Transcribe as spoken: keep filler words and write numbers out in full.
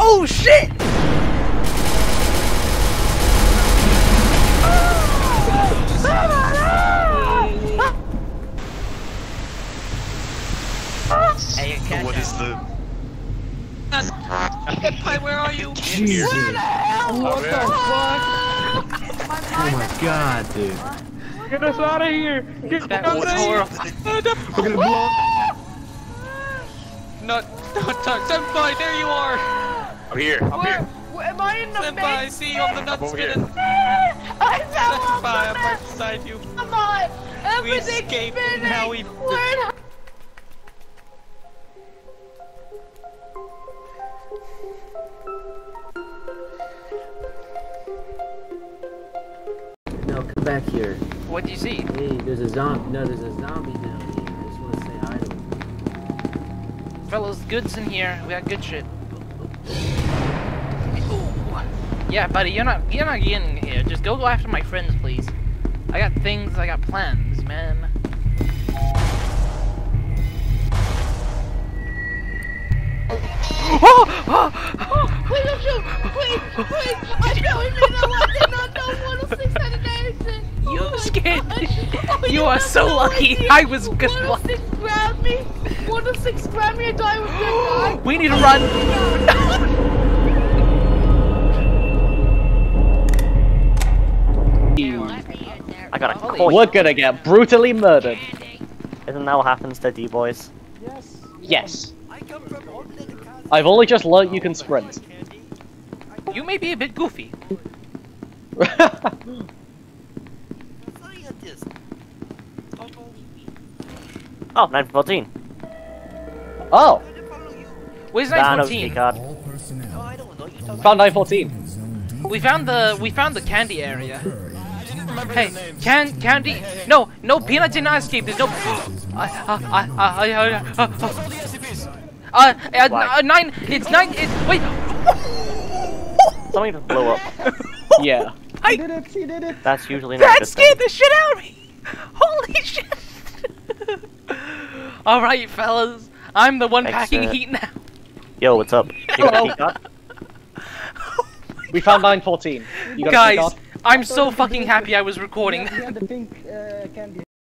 Oh shit! Hey, catch what is the? Hi, where are you? Jesus. Where the hell? What the fuck? Oh my god, dude. Get us out of here! Get That us was out of here! horrible. We're gonna blow up. Not, not, not, Senpai, there you are! I'm here. I'm Where, here. where, am I in the Senpai, mix? see you on the nut over here. spinning. I fell off Senpai, I'm the right map! beside you. Come on! We Everything's escaped, spinning! and now we- We're in... No, come back here. What'd you see? Hey, there's a zombie. No, there's a zombie down here. I just want to say hi to him. Fellas, goods in here. We got good shit. Ooh. Yeah, buddy, you're not you're not getting in here. Just go go after my friends, please. I got things. I got plans, man. Oh! Oh! Please don't shoot! Please! Please! I know you know I did not know one oh six had an accent! You Oh my scared gosh. me. Oh, You are have so no lucky. idea. I was good one oh luck. six grabbed me! one oh six grabbed me and died with good guy! We need to run. I got a Holy coin. We're gonna get brutally murdered. Isn't that what happens to D-boys? Yes. I've only just learnt you can sprint. You may be a bit goofy. Oh, nine fourteen. Oh, Where's Nah, nine no fourteen? key card. found nine fourteen. We found the we found the candy area. Hey, can candy? No, no peanuts in ice cream. There's no. I I I I I. Uh, uh, uh, nine. It's nine. It's wait. Something just blew up. Yeah. I, That's usually not a that good scared thing. the shit out of me. Holy shit. All right, fellas. I'm the one packing Exit. heat now. Yo, what's up? You got a key card? We found nine fourteen. You got a key Guys, card? I'm so fucking happy I was recording. Yeah, the pink uh, candy.